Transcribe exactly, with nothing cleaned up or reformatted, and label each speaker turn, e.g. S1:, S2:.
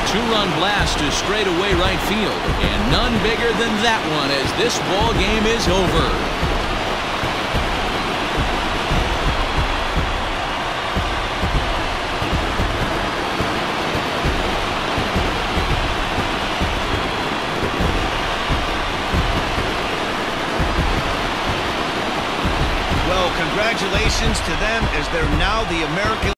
S1: two-run blast to straightaway right field, and none bigger than that one as this ball game is over.
S2: Well, congratulations to them as they're now the American